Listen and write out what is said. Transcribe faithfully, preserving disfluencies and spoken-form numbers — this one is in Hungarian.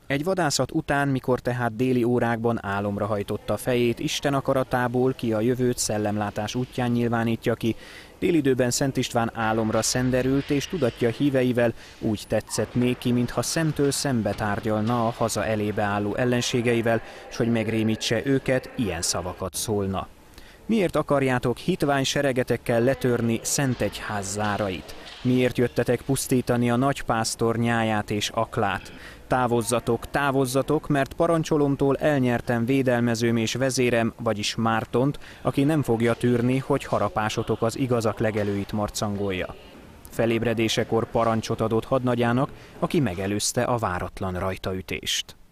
Egy vadászat után, mikor tehát déli órákban álomra hajtotta a fejét, Isten akaratából ki a jövőt szellemlátás útján nyilvánítja ki, délidőben Szent István álomra szenderült, és tudatja híveivel úgy tetszett néki, mintha szemtől szembe tárgyalna a haza elébe álló ellenségeivel, s hogy megrémítse őket, ilyen szavakat szólna. Miért akarjátok hitvány seregetekkel letörni Szentegyház zárait? Miért jöttetek pusztítani a nagypásztor nyáját és aklát? Távozzatok, távozzatok, mert parancsolomtól elnyertem védelmezőm és vezérem, vagyis Mártont, aki nem fogja tűrni, hogy harapásotok az igazak legelőit marcangolja. Felébredésekor parancsot adott hadnagyának, aki megelőzte a váratlan rajtaütést.